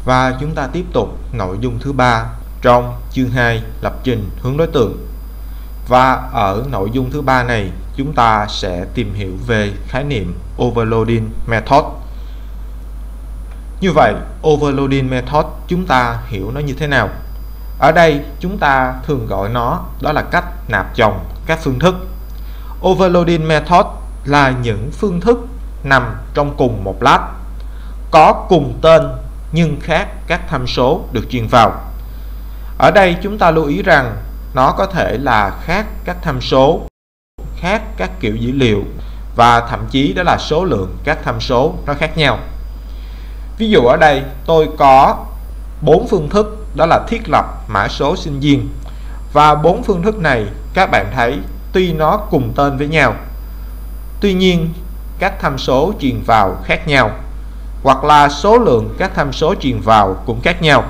Và chúng ta tiếp tục nội dung thứ ba trong chương 2 lập trình hướng đối tượng. Và ở nội dung thứ ba này chúng ta sẽ tìm hiểu về khái niệm Overloading Method. Như vậy, Overloading Method chúng ta hiểu nó như thế nào? Ở đây chúng ta thường gọi nó đó là cách nạp chồng các phương thức. Overloading Method là những phương thức nằm trong cùng một class, có cùng tên nhưng khác các tham số được truyền vào. Ở đây chúng ta lưu ý rằng nó có thể là khác các tham số, khác các kiểu dữ liệu và thậm chí đó là số lượng các tham số nó khác nhau. Ví dụ ở đây tôi có 4 phương thức đó là thiết lập mã số sinh viên, và 4 phương thức này các bạn thấy tuy nó cùng tên với nhau, tuy nhiên các tham số truyền vào khác nhau, hoặc là số lượng các tham số truyền vào cũng khác nhau.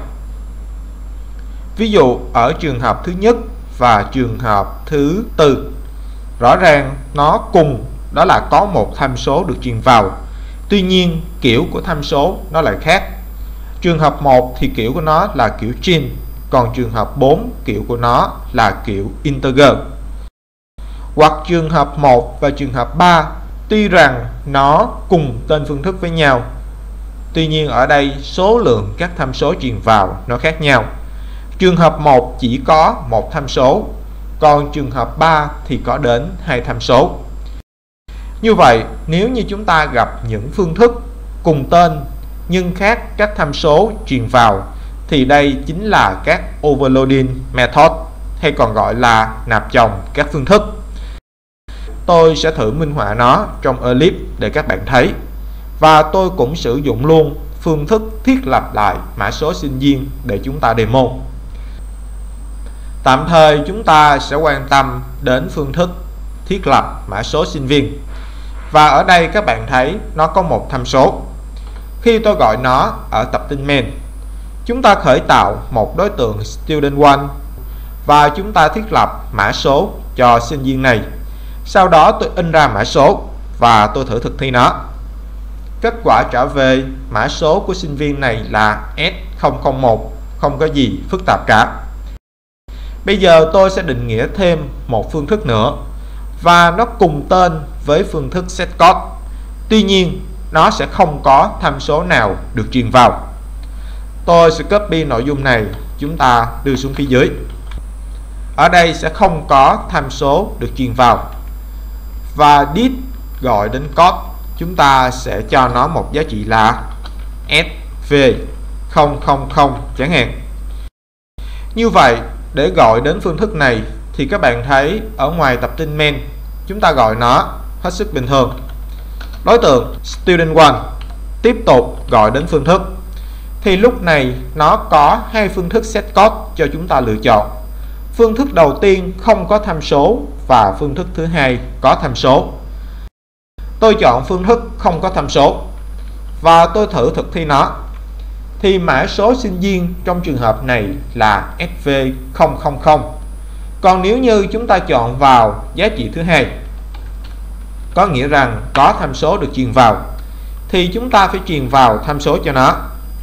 Ví dụ ở trường hợp thứ nhất và trường hợp thứ tư, rõ ràng nó cùng đó là có một tham số được truyền vào, tuy nhiên kiểu của tham số nó lại khác. Trường hợp 1 thì kiểu của nó là kiểu string, còn trường hợp 4 kiểu của nó là kiểu integer. Hoặc trường hợp 1 và trường hợp 3 tuy rằng nó cùng tên phương thức với nhau, tuy nhiên ở đây số lượng các tham số truyền vào nó khác nhau. Trường hợp 1 chỉ có một tham số, còn trường hợp 3 thì có đến 2 tham số. Như vậy, nếu như chúng ta gặp những phương thức cùng tên nhưng khác các tham số truyền vào thì đây chính là các Overloading Method, hay còn gọi là nạp chồng các phương thức. Tôi sẽ thử minh họa nó trong Eclipse để các bạn thấy. Và tôi cũng sử dụng luôn phương thức thiết lập lại mã số sinh viên để chúng ta demo. Tạm thời chúng ta sẽ quan tâm đến phương thức thiết lập mã số sinh viên. Và ở đây các bạn thấy nó có một tham số. Khi tôi gọi nó ở tập tin main, chúng ta khởi tạo một đối tượng student1 và chúng ta thiết lập mã số cho sinh viên này. Sau đó tôi in ra mã số và tôi thử thực thi nó. Kết quả trả về mã số của sinh viên này là S001, không có gì phức tạp cả. Bây giờ tôi sẽ định nghĩa thêm một phương thức nữa và nó cùng tên với phương thức setCode. Tuy nhiên nó sẽ không có tham số nào được truyền vào. Tôi sẽ copy nội dung này, chúng ta đưa xuống phía dưới. Ở đây sẽ không có tham số được truyền vào. Và this gọi đến code, chúng ta sẽ cho nó một giá trị là SV000 chẳng hạn. Như vậy, để gọi đến phương thức này thì các bạn thấy ở ngoài tập tin main, chúng ta gọi nó hết sức bình thường. Đối tượng student1 tiếp tục gọi đến phương thức. Thì lúc này nó có hai phương thức setCode cho chúng ta lựa chọn. Phương thức đầu tiên không có tham số và phương thức thứ hai có tham số. Tôi chọn phương thức không có tham số và tôi thử thực thi nó. Thì mã số sinh viên trong trường hợp này là SV000. Còn nếu như chúng ta chọn vào giá trị thứ hai, có nghĩa rằng có tham số được truyền vào, thì chúng ta phải truyền vào tham số cho nó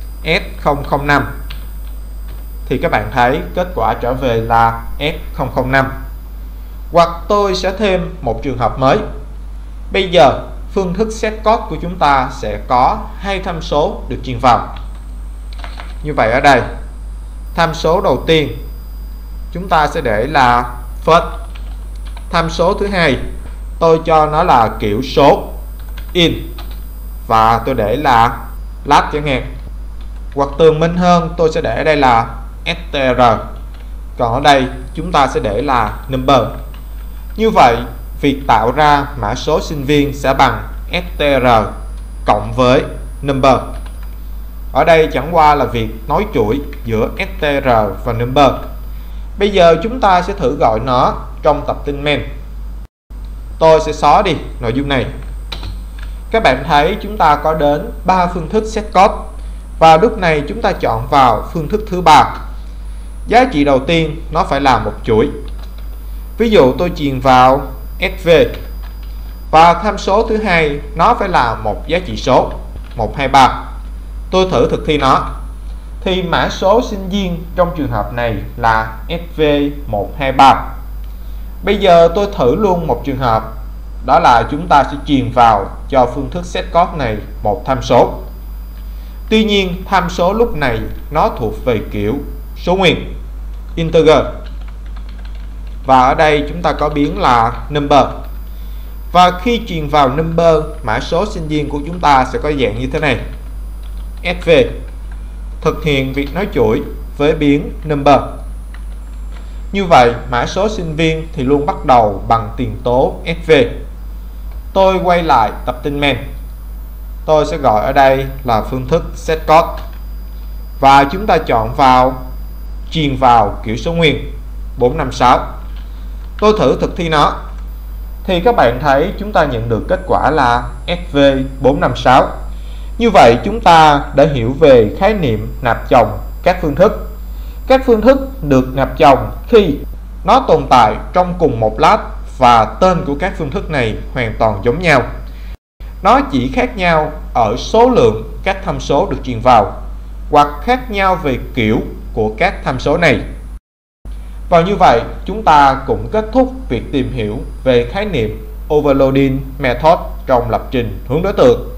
S005. Thì các bạn thấy kết quả trở về là S005. Hoặc tôi sẽ thêm một trường hợp mới. Bây giờ phương thức setCode của chúng ta sẽ có hai tham số được truyền vào. Như vậy ở đây tham số đầu tiên chúng ta sẽ để là first. Tham số thứ hai tôi cho nó là kiểu số in và tôi để là last chẳng hạn. Hoặc tường minh hơn tôi sẽ để ở đây là str, còn ở đây chúng ta sẽ để là number. Như vậy việc tạo ra mã số sinh viên sẽ bằng str cộng với number. Ở đây chẳng qua là việc nối chuỗi giữa str và number. Bây giờ chúng ta sẽ thử gọi nó trong tập tin main. Tôi sẽ xóa đi nội dung này. Các bạn thấy chúng ta có đến 3 phương thức setCode và lúc này chúng ta chọn vào phương thức thứ 3. Giá trị đầu tiên nó phải là một chuỗi. Ví dụ tôi truyền vào SV và tham số thứ hai nó phải là một giá trị số 123. Tôi thử thực thi nó. thì mã số sinh viên trong trường hợp này là SV123. Bây giờ tôi thử luôn một trường hợp, đó là chúng ta sẽ truyền vào cho phương thức set code này một tham số. Tuy nhiên tham số lúc này nó thuộc về kiểu số nguyên, integer, và ở đây chúng ta có biến là number. Và khi truyền vào number, mã số sinh viên của chúng ta sẽ có dạng như thế này: SV thực hiện việc nối chuỗi với biến number. Như vậy mã số sinh viên thì luôn bắt đầu bằng tiền tố SV. Tôi quay lại tập tin main, tôi sẽ gọi ở đây là phương thức set code, và chúng ta chọn vào truyền vào kiểu số nguyên 456. Tôi thử thực thi nó thì các bạn thấy chúng ta nhận được kết quả là SV456. Như vậy chúng ta đã hiểu về khái niệm nạp chồng các phương thức. Các phương thức được nạp chồng khi nó tồn tại trong cùng một lát và tên của các phương thức này hoàn toàn giống nhau. Nó chỉ khác nhau ở số lượng các tham số được truyền vào, hoặc khác nhau về kiểu của các tham số này. Và như vậy chúng ta cũng kết thúc việc tìm hiểu về khái niệm Overloading Method trong lập trình hướng đối tượng.